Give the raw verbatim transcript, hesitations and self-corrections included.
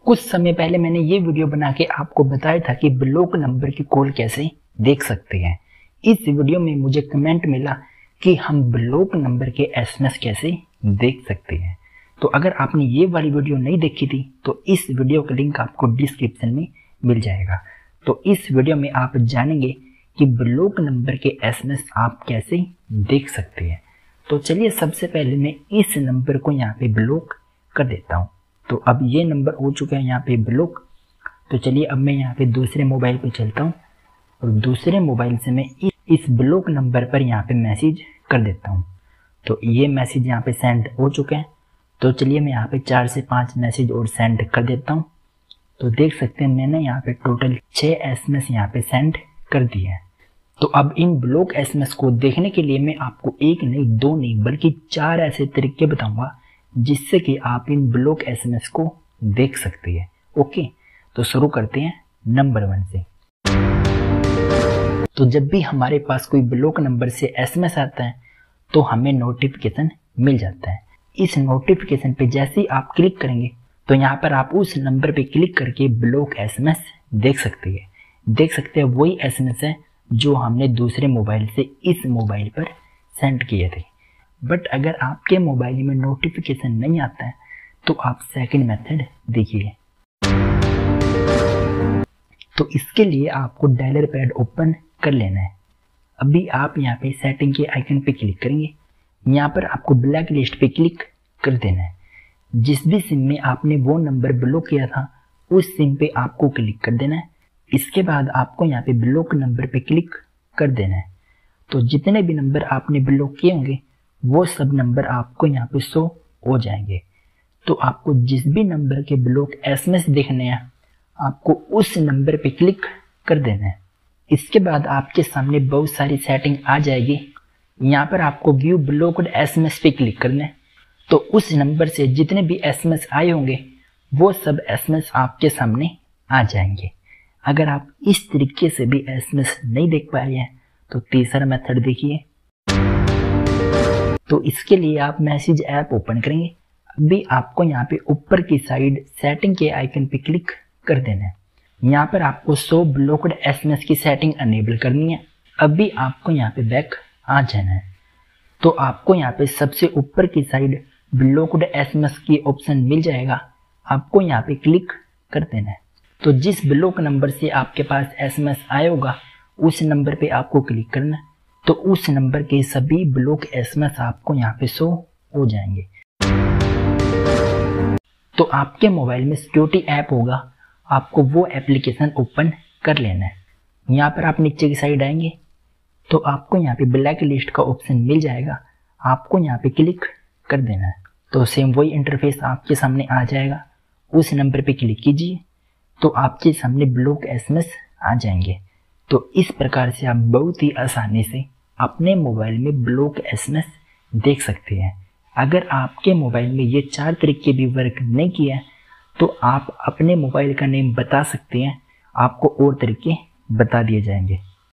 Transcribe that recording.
कुछ समय पहले मैंने ये वीडियो बना के आपको बताया था कि ब्लॉक नंबर की कॉल कैसे देख सकते हैं। इस वीडियो में मुझे कमेंट मिला कि हम ब्लॉक नंबर के एसएमएस कैसे देख सकते हैं। तो अगर आपने ये वाली वीडियो नहीं देखी थी तो इस वीडियो का लिंक आपको डिस्क्रिप्शन में मिल जाएगा। तो इस वीडियो में आप जानेंगे कि ब्लॉक नंबर के एसएमएस आप कैसे देख सकते हैं। तो चलिए सबसे पहले मैं इस नंबर को यहाँ पे ब्लॉक कर देता हूँ। तो अब ये नंबर हो चुका है यहाँ पे ब्लॉक। तो चलिए अब मैं यहाँ पे दूसरे मोबाइल पे चलता हूँ और दूसरे मोबाइल से मैं इस ब्लॉक नंबर पर यहाँ पे मैसेज कर देता हूँ। तो ये मैसेज यहाँ पे सेंड हो चुके हैं। तो चलिए मैं यहाँ पे चार से पाँच मैसेज और सेंड कर देता हूँ। तो देख सकते हैं मैंने यहाँ पे टोटल छः एसएमएस यहाँ पे सेंड कर दिए हैं। तो अब इन ब्लॉक एसएमएस को देखने के लिए मैं आपको एक नहीं दो नहीं बल्कि चार ऐसे तरीके बताऊंगा जिससे कि आप इन ब्लॉक एसएमएस को देख सकते हैं। ओके, तो शुरू करते हैं नंबर वन से। तो जब भी हमारे पास कोई ब्लॉक नंबर से एसएमएस आता है तो हमें नोटिफिकेशन मिल जाता है। इस नोटिफिकेशन पे जैसे ही आप क्लिक करेंगे तो यहाँ पर आप उस नंबर पे क्लिक करके ब्लॉक एसएमएस देख सकते हैं। देख सकते हैं वही एसएमएस है जो हमने दूसरे मोबाइल से इस मोबाइल पर सेंड किए थे। बट अगर आपके मोबाइल में नोटिफिकेशन नहीं आता है तो आप सेकंड मेथड देखिए। तो इसके लिए आपको डायलर पैड ओपन कर लेना है। अभी आप यहाँ पे सेटिंग के आइकन पे क्लिक करेंगे। यहाँ पर आपको ब्लैक लिस्ट पे क्लिक कर देना है। जिस भी सिम में आपने वो नंबर ब्लॉक किया था उस सिम पे आपको क्लिक कर देना है। इसके बाद आपको यहाँ पे ब्लॉक नंबर पे क्लिक कर देना है। तो जितने भी नंबर आपने ब्लॉक किए होंगे वो सब नंबर आपको यहाँ पे शो हो जाएंगे। तो आपको जिस भी नंबर के ब्लॉक एसएमएस देखने हैं आपको उस नंबर पे क्लिक कर देना है। इसके बाद आपके सामने बहुत सारी सेटिंग आ जाएगी। यहाँ पर आपको व्यू ब्लॉक्ड एसएमएस पे क्लिक करना है। तो उस नंबर से जितने भी एसएमएस आए होंगे वो सब एसएमएस आपके सामने आ जाएंगे। अगर आप इस तरीके से भी एसएमएस नहीं देख पा रहे हैं तो तीसरा मेथड देखिए। तो इसके लिए आप मैसेज ऐप ओपन करेंगे। अभी आपको यहाँ पे ऊपर की साइड सेटिंग के आइकन पे क्लिक कर देना है। यहाँ पर आपको शो ब्लॉक्ड एसएमएस की सेटिंग अनेबल करनी है। अभी आपको यहाँ पे बैक आ जाना है। तो आपको यहाँ पे सबसे ऊपर की साइड ब्लॉक्ड एसएमएस की ऑप्शन मिल जाएगा। आपको यहाँ पे क्लिक कर देना है। तो जिस ब्लॉक नंबर से आपके पास एसएमएस आया होगा उस नंबर पे आपको क्लिक करना है। तो उस नंबर के सभी ब्लॉक एसएमएस आपको यहाँ पे शो हो जाएंगे। तो आपके मोबाइल में सिक्योरिटी ऐप होगा, आपको वो एप्लीकेशन ओपन कर लेना है। यहाँ पर आप नीचे की साइड आएंगे तो आपको यहाँ पे ब्लैक लिस्ट का ऑप्शन मिल जाएगा। आपको यहाँ पे क्लिक कर देना है। तो सेम वही इंटरफेस आपके सामने आ जाएगा। उस नंबर पे क्लिक कीजिए तो आपके सामने ब्लॉक एसएमएस आ जाएंगे। तो इस प्रकार से आप बहुत ही आसानी से अपने मोबाइल में ब्लॉक एसएमएस देख सकते हैं। अगर आपके मोबाइल में ये चार तरीके भी वर्क नहीं किया तो आप अपने मोबाइल का नेम बता सकते हैं, आपको और तरीके बता दिए जाएंगे।